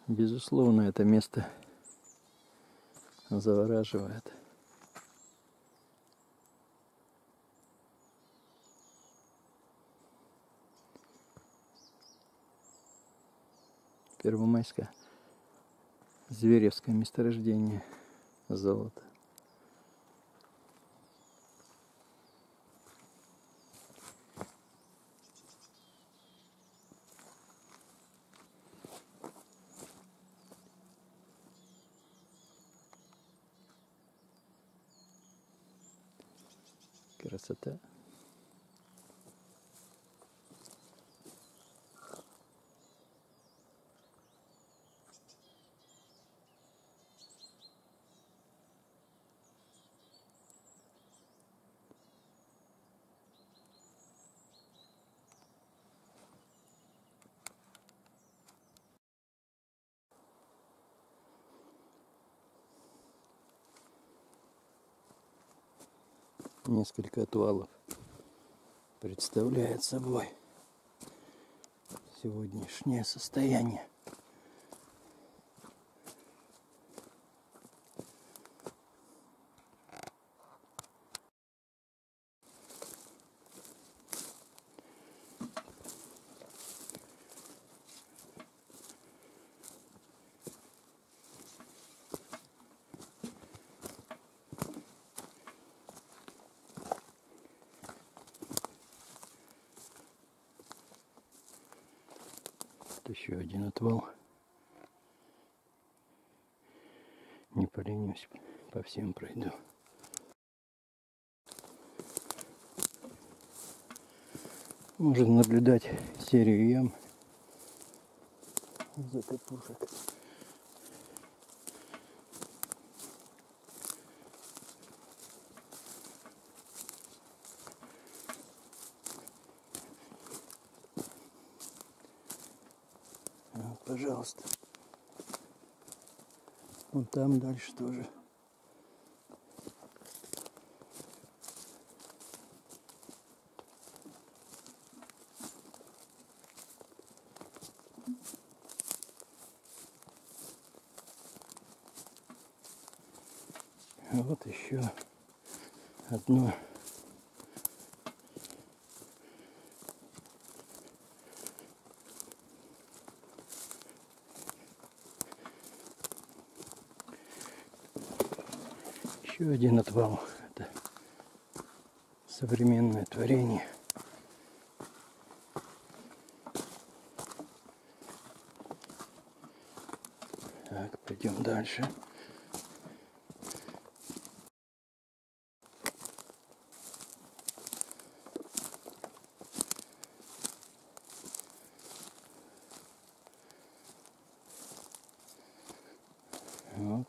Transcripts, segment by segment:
Безусловно, это место завораживает. Первомайское Зверевское месторождение золота. Красота. Несколько отвалов представляет собой сегодняшнее состояние. Еще один отвал. Не поленюсь, по всем пройду. Можно наблюдать серию ям закопушек. Вот, пожалуйста. Вон там дальше тоже. А вот еще одно. Еще один отвал. Это современное творение. Так, пойдем дальше. Вот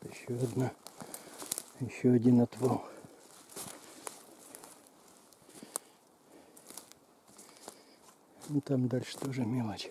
еще один отвал. Ну, там дальше тоже мелочь.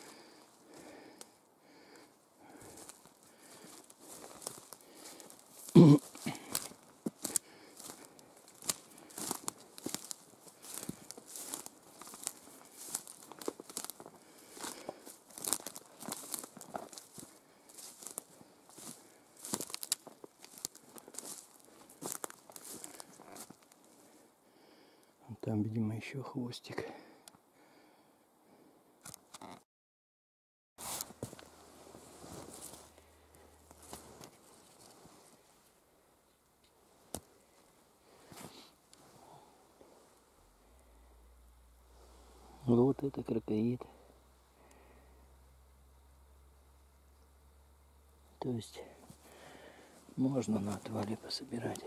Там, видимо, еще хвостик. Вот это крокоид. То есть можно на отвале пособирать.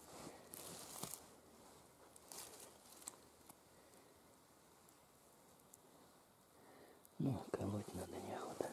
Ну, колоть надо неохота.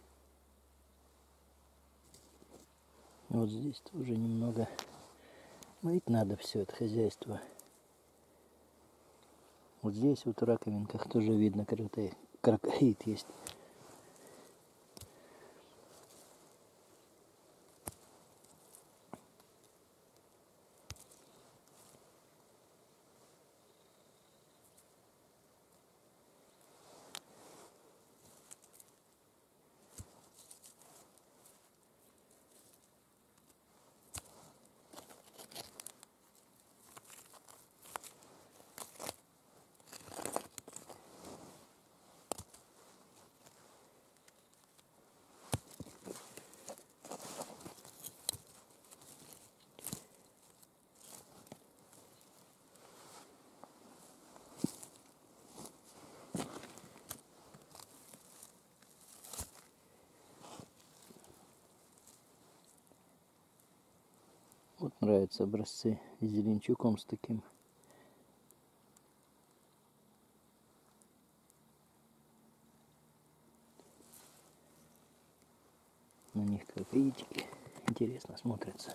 Вот здесь тоже немного Мыть надо все это хозяйство. Вот здесь вот в раковинках тоже видно, крокодит есть. Вот нравятся образцы с зеленчуком с таким. На них как яички интересно смотрятся.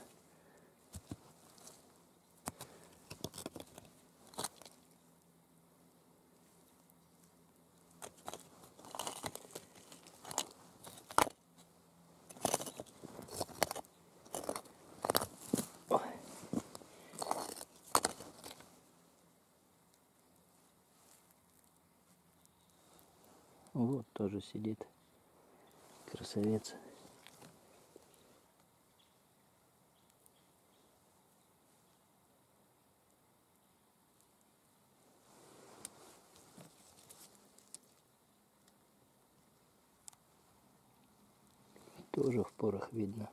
Вот тоже сидит красавец. Тоже в порах видно.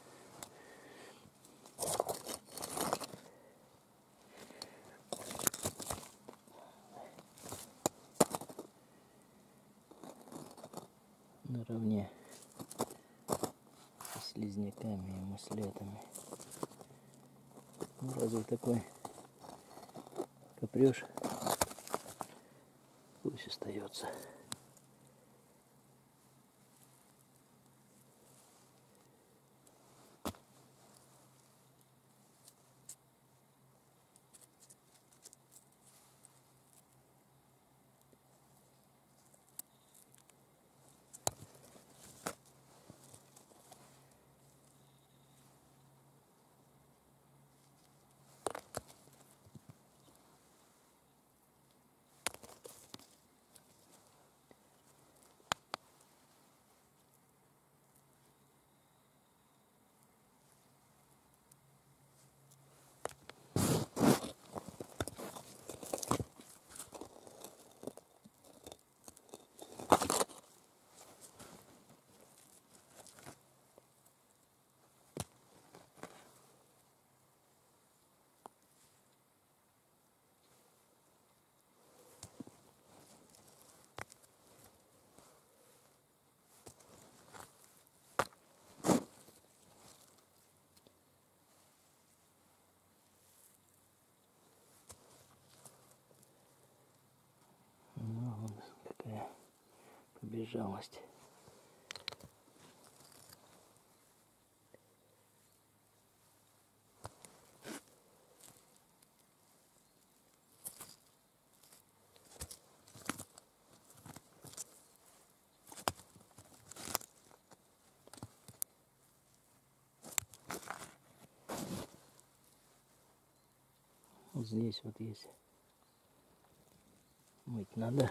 Наравне со слизняками и маслятами. Ну, разве такой копрёж? Пусть остается. Ну, вон какая побежалость. Вот здесь вот есть. Мыть надо.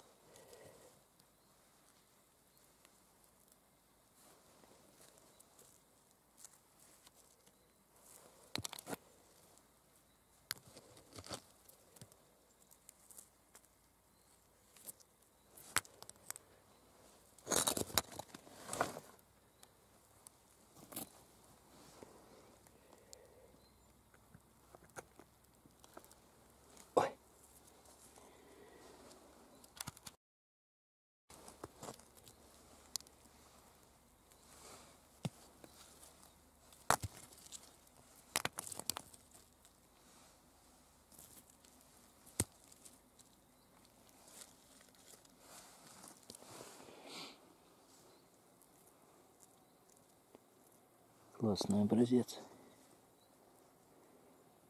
Ой. Классный образец.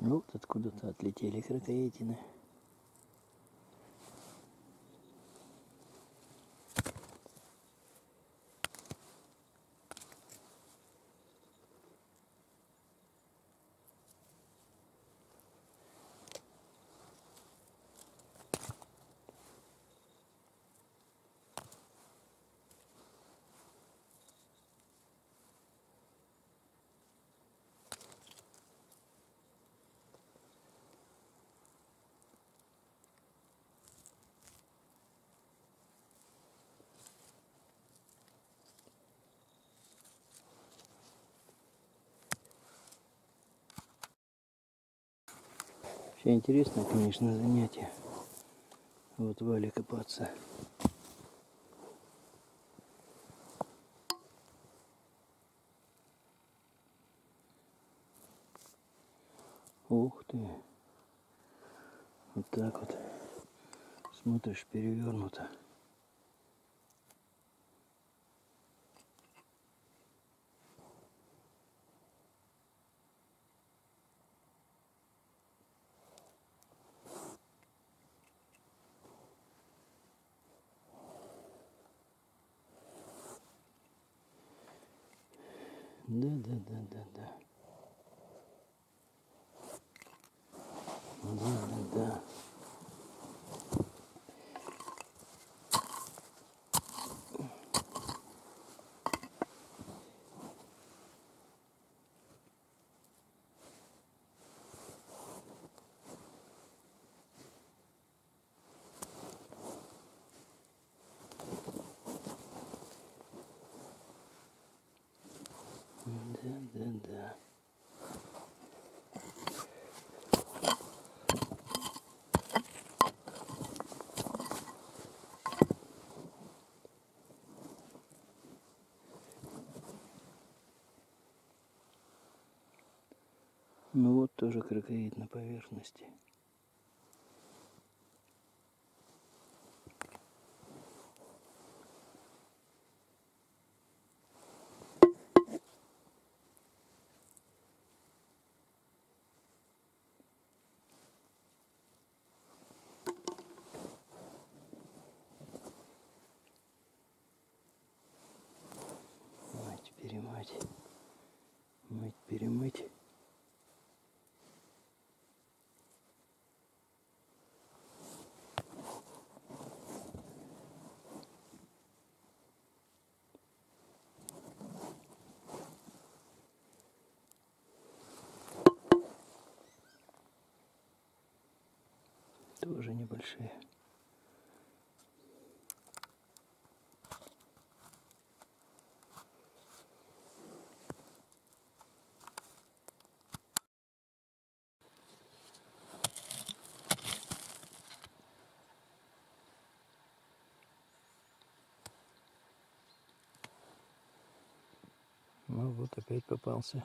Вот откуда-то отлетели кракоедины. Вообще интересное, конечно, занятие. Вот в вале копаться. Ух ты. Вот так вот. Смотришь, перевернуто. Да. Да. Да. Ну вот тоже кракоид на поверхности. Перемыть. Тоже небольшие. Ну вот опять попался.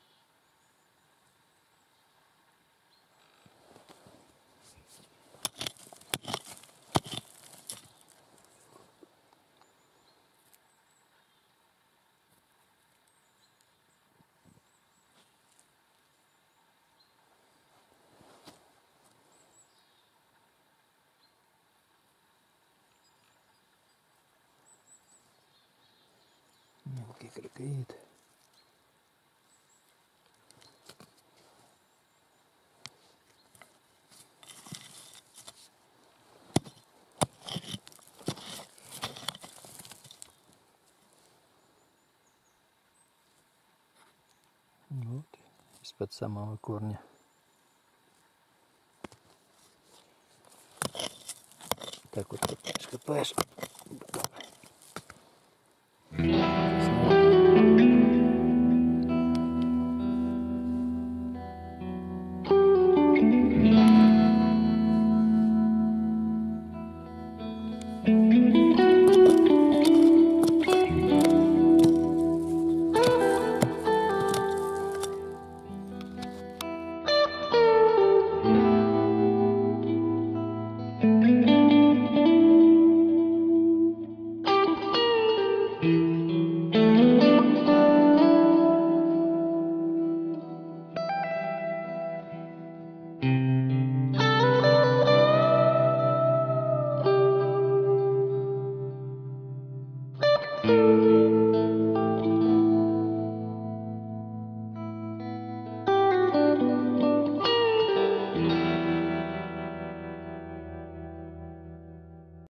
Мелкий кракоид. Вот из-под самого корня. Так вот копаешь.